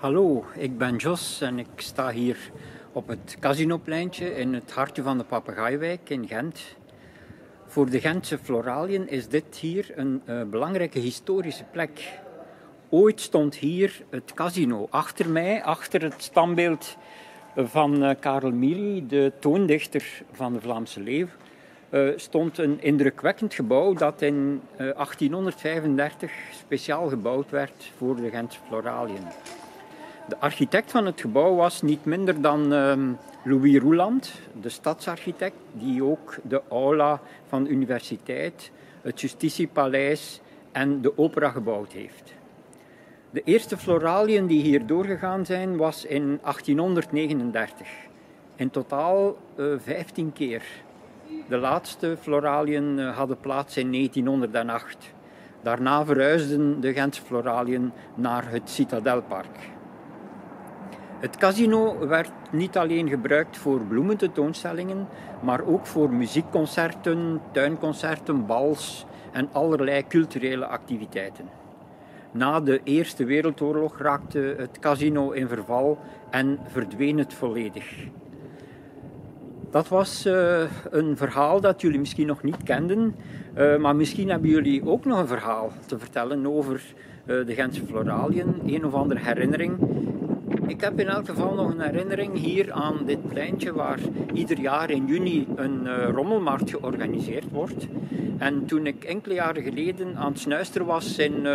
Hallo, ik ben Jos en ik sta hier op het Casinopleintje in het hartje van de Papegaaiwijk in Gent. Voor de Gentse Floraliën is dit hier een belangrijke historische plek. Ooit stond hier het casino. Achter mij, achter het standbeeld van Karel Mili, de toondichter van de Vlaamse Leeuw, stond een indrukwekkend gebouw dat in 1835 speciaal gebouwd werd voor de Gentse Floraliën. De architect van het gebouw was niet minder dan Louis Roeland, de stadsarchitect, die ook de aula van de universiteit, het Justitiepaleis en de opera gebouwd heeft. De eerste Floraliën die hier doorgegaan zijn, was in 1839. In totaal 15 keer. De laatste Floraliën hadden plaats in 1908. Daarna verhuisden de Gentse Floraliën naar het Citadelpark. Het casino werd niet alleen gebruikt voor bloemententoonstellingen, maar ook voor muziekconcerten, tuinconcerten, bals en allerlei culturele activiteiten. Na de Eerste Wereldoorlog raakte het casino in verval en verdween het volledig. Dat was een verhaal dat jullie misschien nog niet kenden, maar misschien hebben jullie ook nog een verhaal te vertellen over de Gentse Floraliën, een of andere herinnering. Ik heb in elk geval nog een herinnering hier aan dit pleintje waar ieder jaar in juni een rommelmarkt georganiseerd wordt. En toen ik enkele jaren geleden aan het snuisteren was in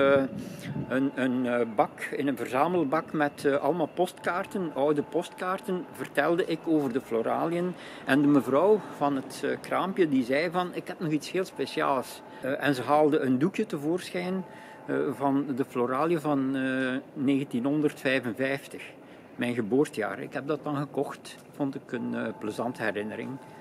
een verzamelbak met allemaal postkaarten, oude postkaarten, vertelde ik over de Floraliën. En de mevrouw van het kraampje die zei van, ik heb nog iets heel speciaals. En ze haalde een doekje tevoorschijn van de Floraliën van 1955. Mijn geboortejaar. Ik heb dat dan gekocht. Vond ik een plezante herinnering.